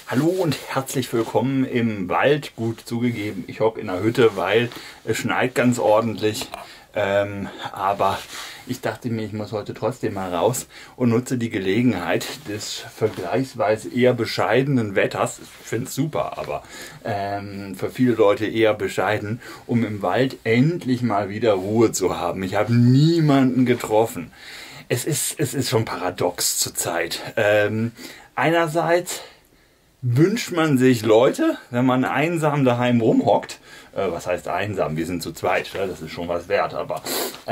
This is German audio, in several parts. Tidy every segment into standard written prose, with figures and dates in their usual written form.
Hallo und herzlich willkommen im Wald. Gut zugegeben, ich hocke in der Hütte, weil es schneit ganz ordentlich. Aber ich dachte mir, ich muss heute trotzdem mal raus und nutze die Gelegenheit des vergleichsweise eher bescheidenen Wetters. Ich finde es super, aber für viele Leute eher bescheiden, um im Wald endlich mal wieder Ruhe zu haben. Ich habe niemanden getroffen. Es ist schon paradox zurzeit. Einerseits wünscht man sich Leute, wenn man einsam daheim rumhockt. Was heißt einsam? Wir sind zu zweit, das ist schon was wert. Aber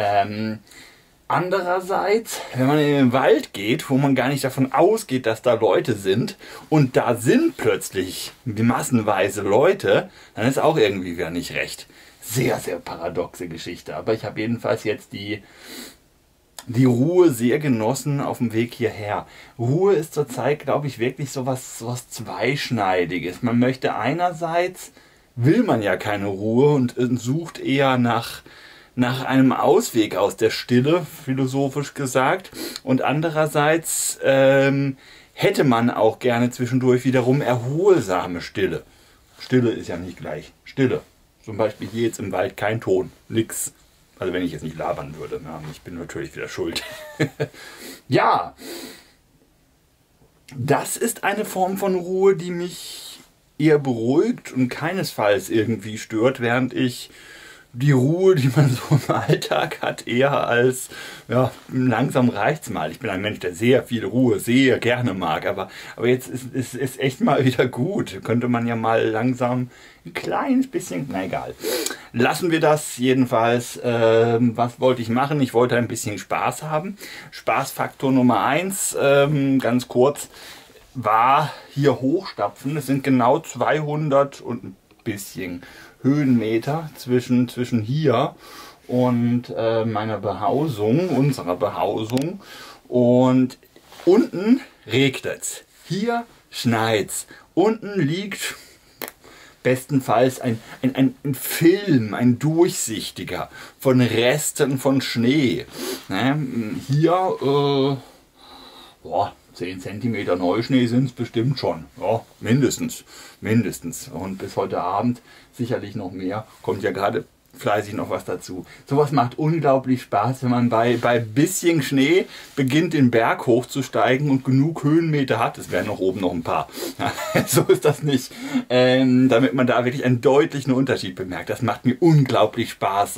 andererseits, wenn man in den Wald geht, wo man gar nicht davon ausgeht, dass da Leute sind, und da sind plötzlich massenweise Leute, dann ist auch irgendwie wieder nicht recht. Sehr, sehr paradoxe Geschichte. Aber ich habe jedenfalls jetzt die Ruhe sehr genossen auf dem Weg hierher. Ruhe ist zurzeit, glaube ich, wirklich so was Zweischneidiges. Man möchte einerseits, will man ja keine Ruhe und sucht eher nach einem Ausweg aus der Stille, philosophisch gesagt. Und andererseits hätte man auch gerne zwischendurch wiederum erholsame Stille. Stille ist ja nicht gleich Stille. Zum Beispiel hier jetzt im Wald kein Ton, nix. Also wenn ich jetzt nicht labern würde, na, ich bin natürlich wieder schuld. Ja, das ist eine Form von Ruhe, die mich eher beruhigt und keinesfalls irgendwie stört, während ich die Ruhe, die man so im Alltag hat, eher als, ja, langsam reicht's mal. Ich bin ein Mensch, der sehr viel Ruhe sehr gerne mag, aber jetzt ist echt mal wieder gut. Könnte man ja mal langsam ein kleines bisschen, na egal. Lassen wir das jedenfalls. Was wollte ich machen? Ich wollte ein bisschen Spaß haben. Spaßfaktor Nummer 1, ganz kurz, war hier hochstapfen. Es sind genau 200 und ein bisschen Höhenmeter zwischen hier und meiner Behausung, unserer Behausung. Und unten regnet es. Hier schneit es. Unten liegt bestenfalls ein Film, ein durchsichtiger, von Resten von Schnee. Hier, 10 cm Neuschnee sind es bestimmt schon. Ja, mindestens. Und bis heute Abend sicherlich noch mehr. Kommt ja gerade fleißig noch was dazu. Sowas macht unglaublich Spaß, wenn man bei bisschen Schnee beginnt, den Berg hochzusteigen und genug Höhenmeter hat. Es wären noch oben noch ein paar. So ist das nicht. Damit man da wirklich einen deutlichen Unterschied bemerkt. Das macht mir unglaublich Spaß.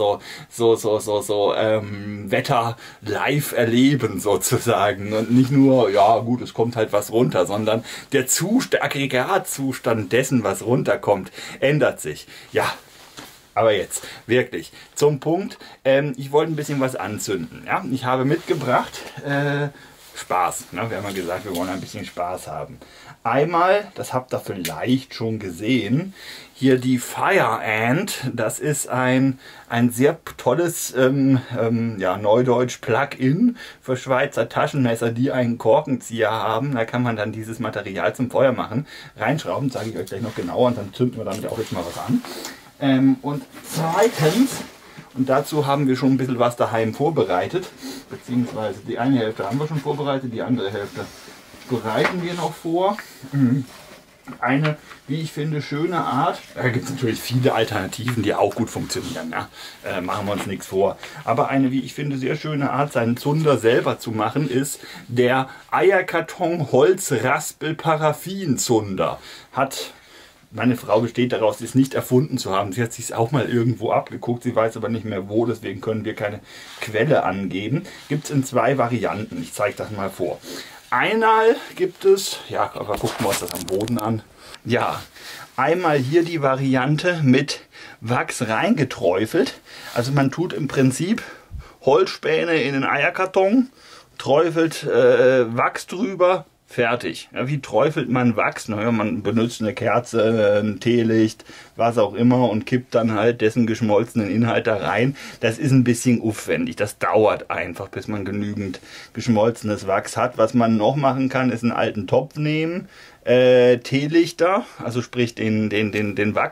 Wetter live erleben sozusagen. Und nicht nur, ja gut, es kommt halt was runter, sondern der Aggregatzustand dessen, was runterkommt, ändert sich. Ja. Aber jetzt, wirklich, zum Punkt, ich wollte ein bisschen was anzünden. Ja? Ich habe mitgebracht Spaß. Ne? Wir haben ja gesagt, wir wollen ein bisschen Spaß haben. Einmal, das habt ihr vielleicht schon gesehen, hier die Fire Ant. Das ist ein sehr tolles, Neudeutsch Plug-in für Schweizer Taschenmesser, die einen Korkenzieher haben. Da kann man dann dieses Material zum Feuer machen. Reinschrauben, zeige ich euch gleich noch genauer, und dann zünden wir damit auch jetzt mal was an. Und zweitens, und dazu haben wir schon ein bisschen was daheim vorbereitet, beziehungsweise die eine Hälfte haben wir schon vorbereitet, die andere Hälfte bereiten wir noch vor. Eine, wie ich finde, schöne Art. Da gibt es natürlich viele Alternativen, die auch gut funktionieren. Ja? Machen wir uns nichts vor. Aber eine, wie ich finde, sehr schöne Art, seinen Zunder selber zu machen, ist der Eierkarton Holzraspel Paraffinzunder. Meine Frau besteht daraus, es nicht erfunden zu haben. Sie hat sich auch mal irgendwo abgeguckt, sie weiß aber nicht mehr wo, deswegen können wir keine Quelle angeben. Gibt es in 2 Varianten. Ich zeige das mal vor. Einmal gibt es, ja, aber gucken wir uns das am Boden an. Ja, einmal hier die Variante mit Wachs reingeträufelt. Also man tut im Prinzip Holzspäne in den Eierkarton, träufelt Wachs drüber. Fertig. Ja, wie träufelt man Wachs? Naja, man benutzt eine Kerze, ein Teelicht, was auch immer, und kippt dann halt dessen geschmolzenen Inhalt da rein. Das ist ein bisschen aufwendig. Das dauert einfach, bis man genügend geschmolzenes Wachs hat. Was man noch machen kann, ist einen alten Topf nehmen, Teelichter, also sprich den Wachs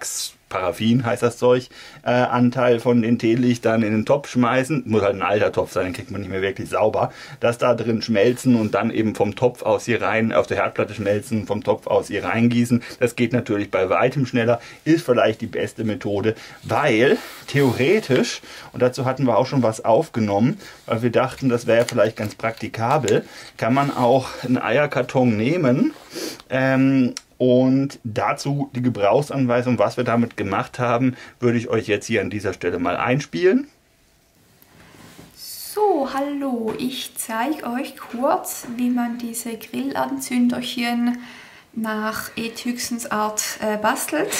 Paraffin heißt das Zeug, Anteil von den Teelichtern in den Topf schmeißen. Muss halt ein alter Topf sein, den kriegt man nicht mehr wirklich sauber. Das da drin schmelzen und dann eben vom Topf aus hier rein, auf der Herdplatte schmelzen, vom Topf aus hier reingießen. Das geht natürlich bei weitem schneller, ist vielleicht die beste Methode, weil theoretisch, und dazu hatten wir auch schon was aufgenommen, weil wir dachten, das wäre vielleicht ganz praktikabel, kann man auch einen Eierkarton nehmen, und dazu die Gebrauchsanweisung, was wir damit gemacht haben, würde ich euch jetzt hier an dieser Stelle mal einspielen. So, hallo, ich zeige euch kurz, wie man diese Grillanzünderchen nach Ethüxens Art bastelt.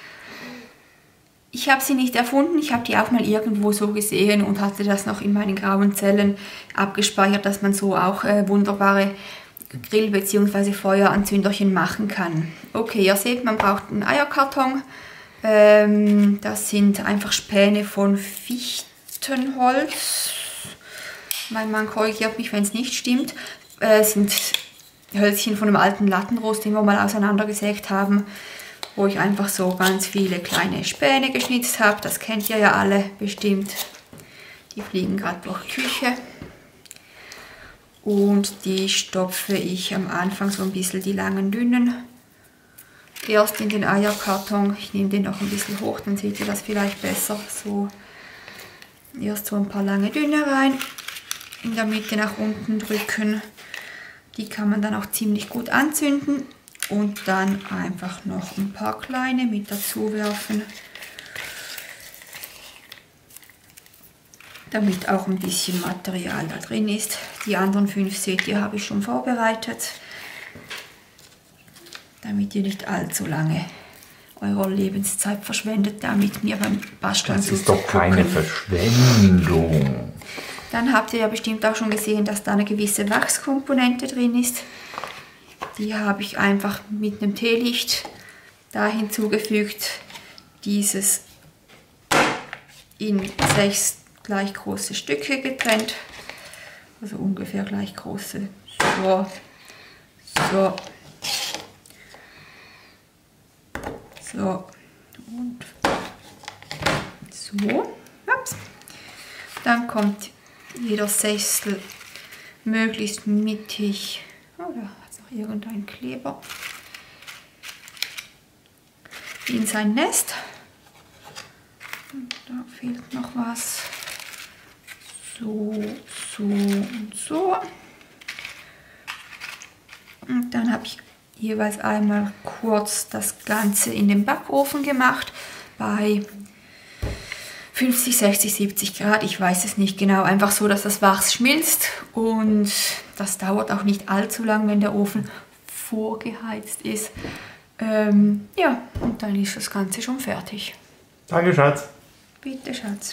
Ich habe sie nicht erfunden, ich habe die auch mal irgendwo so gesehen und hatte das noch in meinen grauen Zellen abgespeichert, dass man so auch wunderbare Grill- bzw. Feueranzünderchen machen kann. Okay, ihr seht, man braucht einen Eierkarton. Das sind einfach Späne von Fichtenholz. Mein Mann korrigiert mich, wenn es nicht stimmt. Sind Hölzchen von einem alten Lattenrost, den wir mal auseinandergesägt haben, wo ich einfach so ganz viele kleine Späne geschnitzt habe. Das kennt ihr ja alle bestimmt. Die fliegen gerade durch die Küche. Und die stopfe ich am Anfang so ein bisschen die langen, dünnen erst in den Eierkarton. Ich nehme den noch ein bisschen hoch, dann seht ihr das vielleicht besser. So erst so ein paar lange, dünne rein, in der Mitte nach unten drücken. Die kann man dann auch ziemlich gut anzünden und dann einfach noch ein paar kleine mit dazu werfen, damit auch ein bisschen Material da drin ist. Die anderen 5 seht ihr, habe ich schon vorbereitet, damit ihr nicht allzu lange eure Lebenszeit verschwendet, damit mir beim Basteln Das ist doch keine Verschwendung. Dann habt ihr ja bestimmt auch schon gesehen, dass da eine gewisse Wachskomponente drin ist. Die habe ich einfach mit einem Teelicht da hinzugefügt. Dieses in 6 gleich große Stücke getrennt, also ungefähr gleich große, so, so, so und so. Ups. Dann kommt jeder Sechstel möglichst mittig, oh, da hat es noch irgendein Kleber, in sein Nest. Und da fehlt noch was. So, so und so. Und dann habe ich jeweils einmal kurz das Ganze in den Backofen gemacht bei 50, 60, 70 Grad. Ich weiß es nicht genau. Einfach so, dass das Wachs schmilzt. Und das dauert auch nicht allzu lang, wenn der Ofen vorgeheizt ist. Ja, und dann ist das Ganze schon fertig. Danke, Schatz. Bitte, Schatz.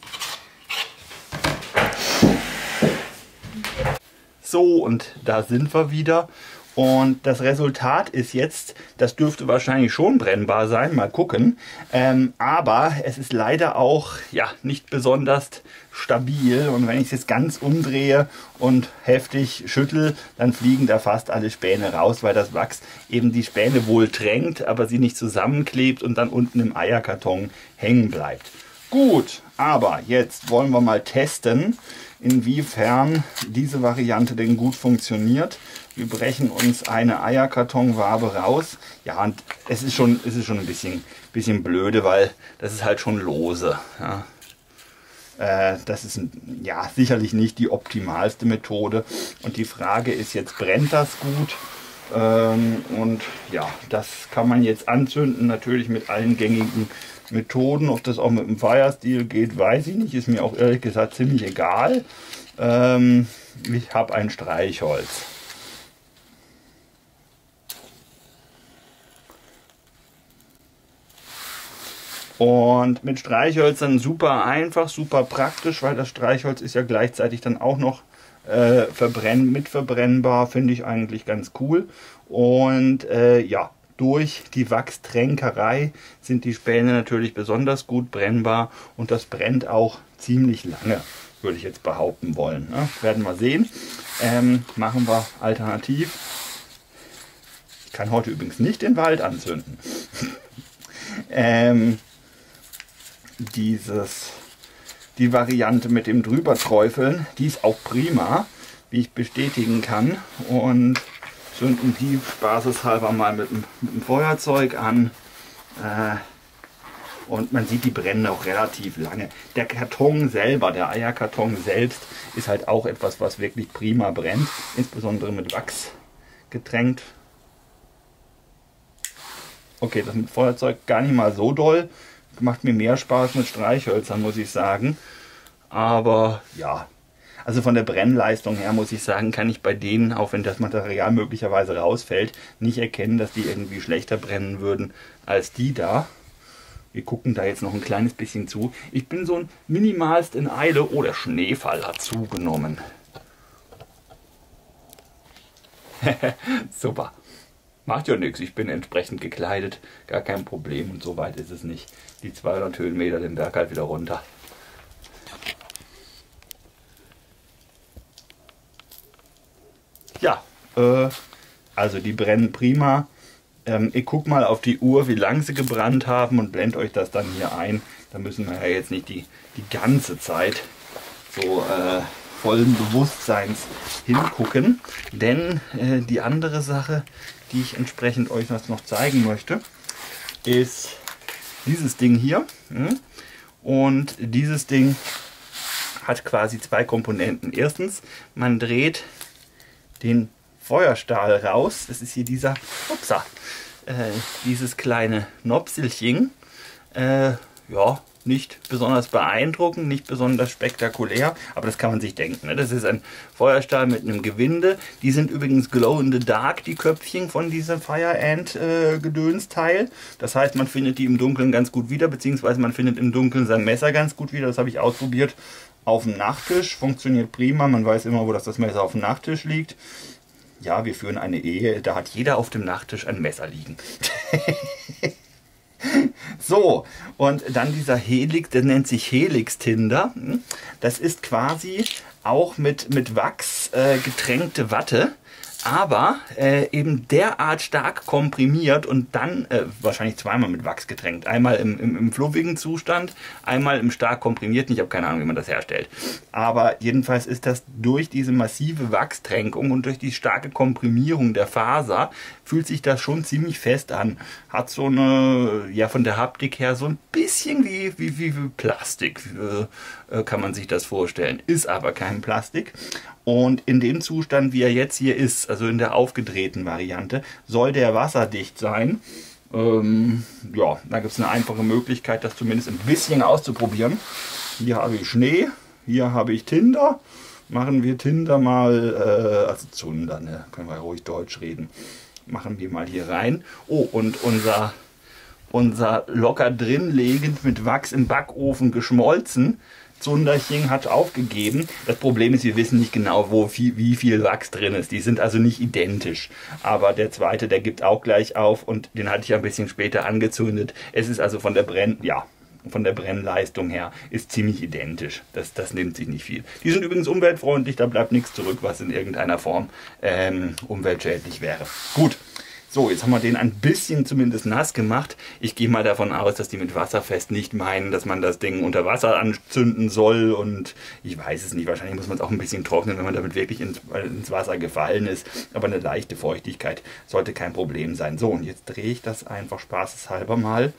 So, und da sind wir wieder. Und das Resultat ist jetzt, das dürfte wahrscheinlich schon brennbar sein, mal gucken. Aber es ist leider auch ja, nicht besonders stabil. Und wenn ich es jetzt ganz umdrehe und heftig schüttel, dann fliegen da fast alle Späne raus, weil das Wachs eben die Späne wohl drängt, aber sie nicht zusammenklebt und dann unten im Eierkarton hängen bleibt. Gut, aber jetzt wollen wir mal testen, inwiefern diese Variante denn gut funktioniert. Wir brechen uns eine Eierkartonwabe raus. Ja, und es ist schon ein bisschen blöde, weil das ist halt schon lose. Ja. Das ist ja sicherlich nicht die optimalste Methode. Und die Frage ist jetzt, brennt das gut? Und ja, das kann man jetzt anzünden, natürlich mit allen gängigen Methoden. Ob das auch mit dem Firesteel geht, weiß ich nicht. Ist mir auch ehrlich gesagt ziemlich egal. Ich habe ein Streichholz. Und mit Streichhölzern super einfach, super praktisch, weil das Streichholz ist ja gleichzeitig dann auch noch mitverbrennbar, finde ich eigentlich ganz cool. Und ja, durch die Wachstränkerei sind die Späne natürlich besonders gut brennbar und das brennt auch ziemlich lange, würde ich jetzt behaupten wollen. Ne? Werden wir sehen. Machen wir alternativ. Ich kann heute übrigens nicht den Wald anzünden. Die Variante mit dem Drüberträufeln, die ist auch prima, wie ich bestätigen kann. Und zünden die spaßeshalber mal mit dem Feuerzeug an. Und man sieht, die brennen auch relativ lange. Der Karton selber, der Eierkarton selbst, ist halt auch etwas, was wirklich prima brennt. Insbesondere mit Wachs getränkt. Okay, das mit Feuerzeug gar nicht mal so doll. Macht mir mehr Spaß mit Streichhölzern, muss ich sagen. Aber ja, also von der Brennleistung her muss ich sagen, kann ich bei denen, auch wenn das Material möglicherweise rausfällt, nicht erkennen, dass die irgendwie schlechter brennen würden als die da. Wir gucken da jetzt noch ein kleines bisschen zu. Ich bin so ein minimalst in Eile. Oh, der Schneefall hat zugenommen. Super. Macht ja nichts. Ich bin entsprechend gekleidet. Gar kein Problem. Und so weit ist es nicht. Die 200 Höhenmeter den Berg halt wieder runter. Ja, also die brennen prima. Ich gucke mal auf die Uhr, wie lange sie gebrannt haben und blende euch das dann hier ein. Da müssen wir ja jetzt nicht die ganze Zeit so vollen Bewusstseins hingucken. Denn die andere Sache, die ich entsprechend euch noch zeigen möchte, ist dieses Ding hier. Und dieses Ding hat quasi zwei Komponenten. Erstens, man dreht den Feuerstahl raus. Das ist hier dieser, dieses kleine Nopselchen. Ja, nicht besonders beeindruckend, nicht besonders spektakulär, aber das kann man sich denken. Ne? Das ist ein Feuerstahl mit einem Gewinde. Die sind übrigens glow in the dark, die Köpfchen von diesem Fire Ant Gedönsteil. Das heißt, man findet die im Dunkeln ganz gut wieder, beziehungsweise man findet im Dunkeln sein Messer ganz gut wieder. Das habe ich ausprobiert auf dem Nachttisch. Funktioniert prima. Man weiß immer, wo das Messer auf dem Nachttisch liegt. Ja, wir führen eine Ehe, da hat jeder auf dem Nachttisch ein Messer liegen. So, und dann dieser Helix, der nennt sich Helix-Tinder. Das ist quasi auch mit Wachs getränkte Watte, aber eben derart stark komprimiert und dann wahrscheinlich zweimal mit Wachs getränkt. Einmal im fluffigen Zustand, einmal im stark komprimierten. Ich habe keine Ahnung, wie man das herstellt. Aber jedenfalls ist das durch diese massive Wachstränkung und durch die starke Komprimierung der Faser, fühlt sich das schon ziemlich fest an. Hat so eine, ja, von der Haptik her so ein bisschen wie Plastik, kann man sich das vorstellen. Ist aber kein Plastik. Und in dem Zustand, wie er jetzt hier ist, also in der aufgedrehten Variante, soll der wasserdicht sein. Ja, da gibt es eine einfache Möglichkeit, das zumindest ein bisschen auszuprobieren. Hier habe ich Schnee, hier habe ich Tinder. Machen wir Tinder mal, also Zunder, ne? Können wir ruhig Deutsch reden. Machen wir mal hier rein. Oh, und unser locker drinlegend mit Wachs im Backofen geschmolzen Zunderchen hat aufgegeben. Das Problem ist, wir wissen nicht genau, wie viel Wachs drin ist. Die sind also nicht identisch. Aber der zweite, der gibt auch gleich auf und den hatte ich ein bisschen später angezündet. Es ist also von der Brennleistung her ist ziemlich identisch. Das nimmt sich nicht viel. Die sind übrigens umweltfreundlich, da bleibt nichts zurück, was in irgendeiner Form umweltschädlich wäre. Gut. So, jetzt haben wir den ein bisschen zumindest nass gemacht. Ich gehe mal davon aus, dass die mit Wasserfest nicht meinen, dass man das Ding unter Wasser anzünden soll. Und ich weiß es nicht, wahrscheinlich muss man es auch ein bisschen trocknen, wenn man damit wirklich ins Wasser gefallen ist. Aber eine leichte Feuchtigkeit sollte kein Problem sein. So, und jetzt drehe ich das einfach spaßeshalber mal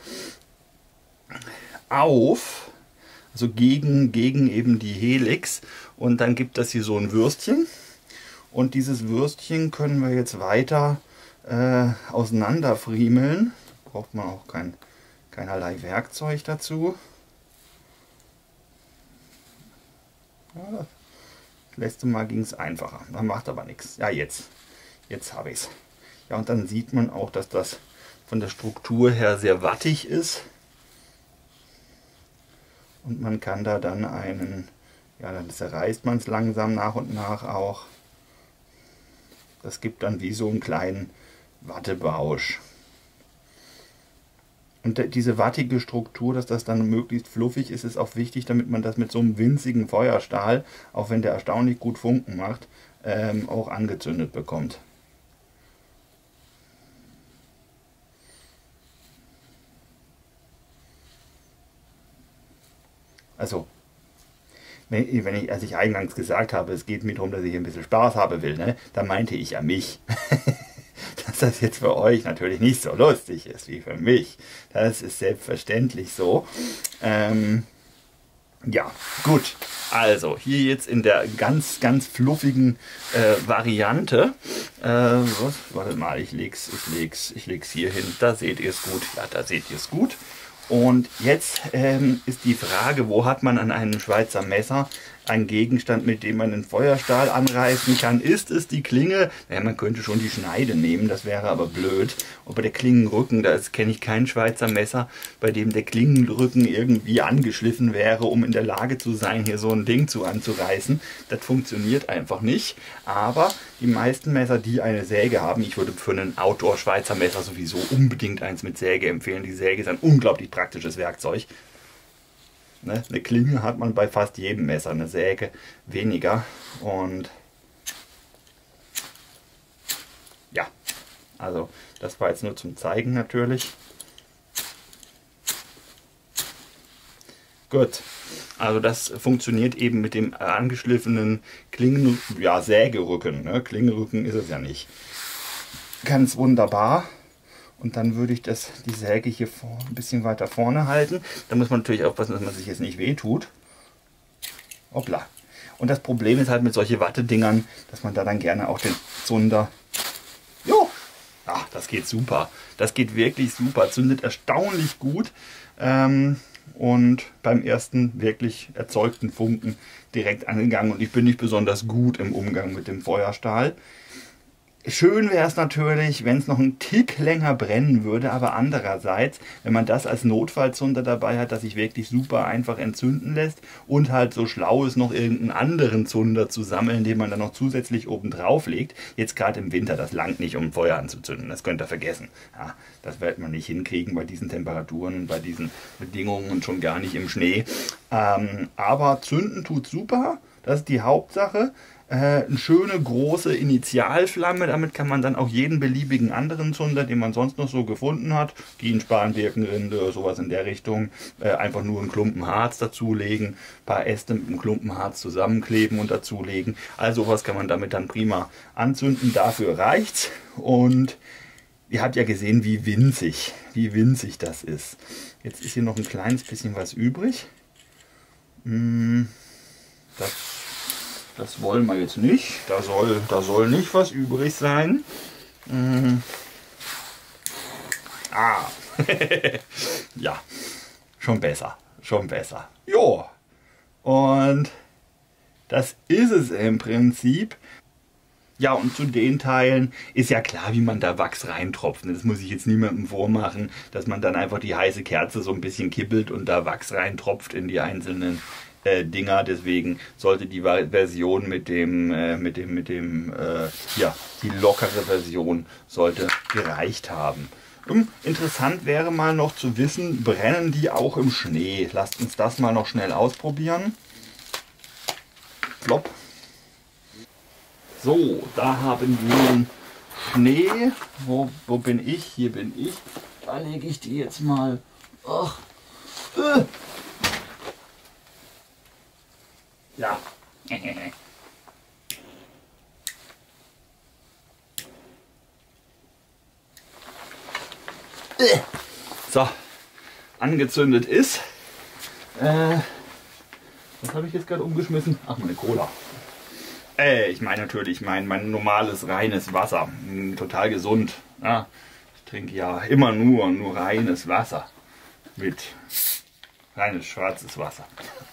auf. Also gegen eben die Helix. Und dann gibt das hier so ein Würstchen. Und dieses Würstchen können wir jetzt weiter auseinanderfriemeln. Braucht man auch keinerlei Werkzeug dazu. Ja, das letzte Mal ging es einfacher. Man macht aber nichts. Ja, jetzt habe ich es. Ja, und dann sieht man auch, dass das von der Struktur her sehr wattig ist. Und man kann da dann dann zerreißt man es langsam nach und nach auch. Das gibt dann wie so einen kleinen Wattebausch. Und diese wattige Struktur, dass das dann möglichst fluffig ist, ist auch wichtig, damit man das mit so einem winzigen Feuerstahl, auch wenn der erstaunlich gut Funken macht, auch angezündet bekommt. Also, als ich eingangs gesagt habe, es geht mir darum, dass ich ein bisschen Spaß haben will, ne, da meinte ich ja mich. Dass das jetzt für euch natürlich nicht so lustig ist wie für mich. Das ist selbstverständlich so. Ja, gut. Also, hier jetzt in der ganz, ganz fluffigen Variante. Warte mal, ich leg's hier hin. Da seht ihr es gut. Ja, da seht ihr es gut. Und jetzt ist die Frage, wo hat man an einem Schweizer Messer einen Gegenstand, mit dem man einen Feuerstahl anreißen kann? Ist es die Klinge? Ja, man könnte schon die Schneide nehmen, das wäre aber blöd. Und bei der Klingenrücken, da kenne ich kein Schweizer Messer, bei dem der Klingenrücken irgendwie angeschliffen wäre, um in der Lage zu sein, hier so ein Ding anzureißen. Das funktioniert einfach nicht. Aber die meisten Messer, die eine Säge haben, ich würde für einen Outdoor-Schweizer Messer sowieso unbedingt eins mit Säge empfehlen. Die Säge ist ein unglaublich praktisches Werkzeug. Ne? Eine Klinge hat man bei fast jedem Messer, eine Säge weniger. Und ja, also das war jetzt nur zum Zeigen natürlich. Gut, also das funktioniert eben mit dem angeschliffenen Sägerücken. Ne? Klingenrücken ist es ja nicht. Ganz wunderbar. Und dann würde ich die Säge hier ein bisschen weiter vorne halten. Da muss man natürlich aufpassen, dass man sich jetzt nicht wehtut. Hoppla. Und das Problem ist halt mit solchen Wattedingern, dass man da dann gerne auch den Zunder... Jo! Ach, das geht super. Das geht wirklich super. Zündet erstaunlich gut. Und beim ersten wirklich erzeugten Funken direkt angegangen. Und ich bin nicht besonders gut im Umgang mit dem Feuerstahl. Schön wäre es natürlich, wenn es noch einen Tick länger brennen würde, aber andererseits, wenn man das als Notfallzunder dabei hat, das sich wirklich super einfach entzünden lässt und halt so schlau ist, noch irgendeinen anderen Zunder zu sammeln, den man dann noch zusätzlich oben drauf legt. Jetzt gerade im Winter, das langt nicht, um Feuer anzuzünden, das könnt ihr vergessen. Ja, das wird man nicht hinkriegen bei diesen Temperaturen, bei diesen Bedingungen und schon gar nicht im Schnee. Aber zünden tut super, das ist die Hauptsache. Eine schöne große Initialflamme, damit kann man dann auch jeden beliebigen anderen Zunder, den man sonst noch so gefunden hat, Kienspan, Birkenrinde, sowas in der Richtung, einfach nur einen Klumpen Harz dazulegen, ein paar Äste mit einem Klumpen Harz zusammenkleben und dazulegen. Also was kann man damit dann prima anzünden, dafür reicht's. Und ihr habt ja gesehen, wie winzig das ist. Jetzt ist hier noch ein kleines bisschen was übrig. Das wollen wir jetzt nicht. Da soll nicht was übrig sein. Ja, schon besser. Jo. Und das ist es im Prinzip. Ja, und zu den Teilen ist ja klar, wie man da Wachs reintropft. Das muss ich jetzt niemandem vormachen, dass man dann einfach die heiße Kerze so ein bisschen kippelt und da Wachs reintropft in die einzelnen Dinger. Deswegen sollte die Version die lockere Version sollte gereicht haben. Interessant wäre mal noch zu wissen, brennen die auch im Schnee? Lasst uns das mal noch schnell ausprobieren. Flop. So, da haben wir den Schnee. Wo bin ich? Hier bin ich. Da lege ich die jetzt mal. Ach. Ja. So, angezündet ist. Was habe ich jetzt gerade umgeschmissen? Ach, meine Cola. Ich meine natürlich mein normales, reines Wasser. Total gesund. Ja, ich trinke ja immer nur reines Wasser. Mit reines schwarzes Wasser.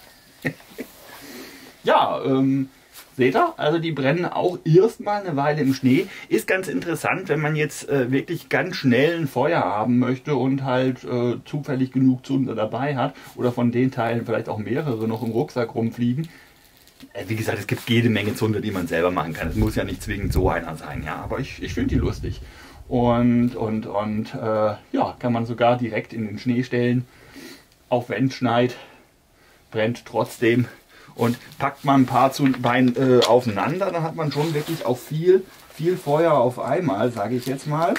Ja, seht ihr? Also die brennen auch erstmal eine Weile im Schnee. Ist ganz interessant, wenn man jetzt wirklich ganz schnell ein Feuer haben möchte und halt zufällig genug Zunder dabei hat oder von den Teilen vielleicht auch mehrere noch im Rucksack rumfliegen. Wie gesagt, es gibt jede Menge Zunder, die man selber machen kann. Es muss ja nicht zwingend so einer sein, ja, aber ich finde die lustig. Und ja, kann man sogar direkt in den Schnee stellen, auch wenn es schneit, brennt trotzdem. Und packt man ein paar Beine aufeinander, dann hat man schon wirklich auch viel Feuer auf einmal, sage ich jetzt mal.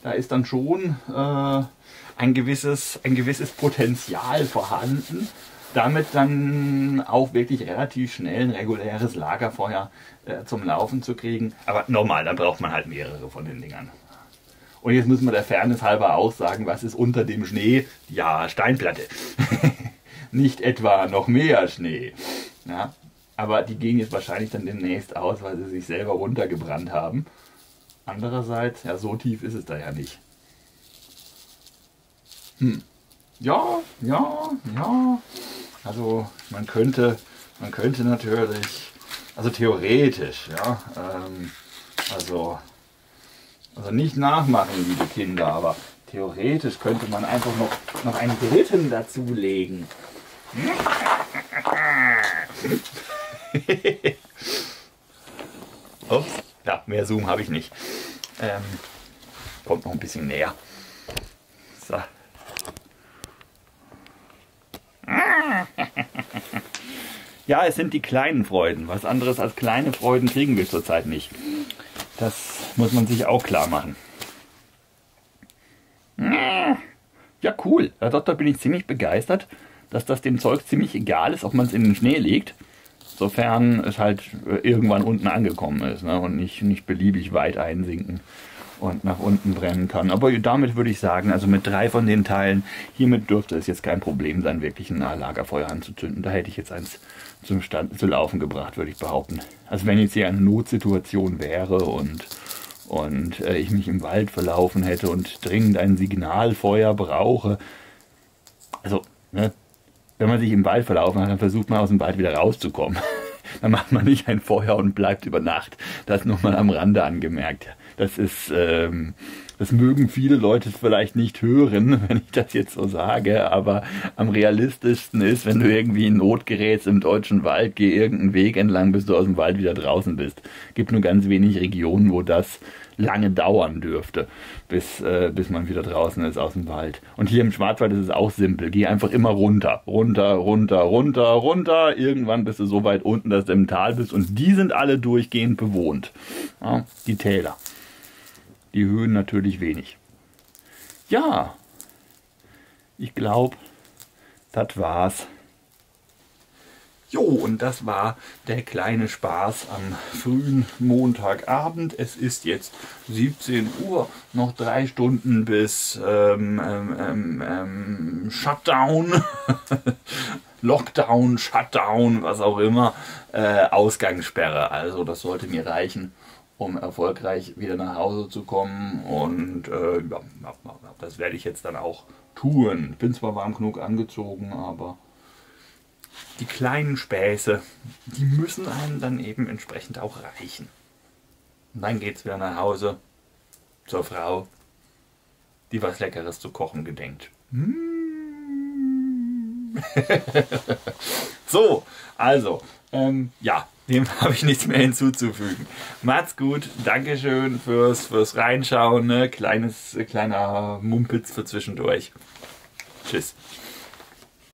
Da ist dann schon ein gewisses Potenzial vorhanden, damit dann auch wirklich relativ schnell ein reguläres Lagerfeuer zum Laufen zu kriegen. Aber normal, dann braucht man halt mehrere von den Dingern. Und jetzt müssen wir der Fairness halber auch sagen, was ist unter dem Schnee? Ja, Steinplatte. Nicht etwa noch mehr Schnee. Ja, aber die gehen jetzt wahrscheinlich dann demnächst aus, weil sie sich selber runtergebrannt haben. Andererseits, ja, so tief ist es da ja nicht. Ja. Also man könnte natürlich, also theoretisch, ja, also nicht nachmachen, liebe Kinder, aber theoretisch könnte man einfach noch einen dritten dazulegen. Oh, ja, mehr Zoom habe ich nicht. Kommt noch ein bisschen näher. So. Ja, es sind die kleinen Freuden. Was anderes als kleine Freuden kriegen wir zurzeit nicht. Das muss man sich auch klar machen. Ja, cool. Ja, doch, da bin ich ziemlich begeistert, dass das dem Zeug ziemlich egal ist, ob man es in den Schnee legt, sofern es halt irgendwann unten angekommen ist, ne, und nicht beliebig weit einsinken und nach unten brennen kann. Aber damit würde ich sagen, also mit 3 von den Teilen, hiermit dürfte es jetzt kein Problem sein, wirklich ein Lagerfeuer anzuzünden. Da hätte ich jetzt eins zu laufen gebracht, würde ich behaupten. Also wenn jetzt hier eine Notsituation wäre und ich mich im Wald verlaufen hätte und dringend ein Signalfeuer brauche, also, ne, wenn man sich im Wald verlaufen hat, dann versucht man aus dem Wald wieder rauszukommen. Dann macht man nicht ein Feuer und bleibt über Nacht. Das nur mal am Rande angemerkt. Das ist, das mögen viele Leute vielleicht nicht hören, wenn ich das jetzt so sage, aber am realistischsten ist, wenn du irgendwie in Not gerätst im deutschen Wald, geh irgendeinen Weg entlang, bis du aus dem Wald wieder draußen bist. Gibt nur ganz wenig Regionen, wo das lange dauern dürfte, bis man wieder draußen ist aus dem Wald. Und hier im Schwarzwald ist es auch simpel. Geh einfach immer runter. Irgendwann bist du so weit unten, dass du im Tal bist. Und die sind alle durchgehend bewohnt. Ja, die Täler. Die Höhen natürlich wenig. Ja, ich glaube, das war's. Jo, und das war der kleine Spaß am frühen Montagabend. Es ist jetzt 17 Uhr, noch 3 Stunden bis Shutdown, Lockdown, Shutdown, was auch immer, Ausgangssperre. Also das sollte mir reichen, um erfolgreich wieder nach Hause zu kommen. Und ja, das werde ich jetzt dann auch tun. Ich bin zwar warm genug angezogen, aber die kleinen Späße, die müssen einem dann eben entsprechend auch reichen. Und dann geht es wieder nach Hause zur Frau, die was Leckeres zu kochen gedenkt. So, also, ja, dem habe ich nichts mehr hinzuzufügen. Macht's gut, Dankeschön fürs Reinschauen, ne? Kleiner Mumpitz für zwischendurch. Tschüss.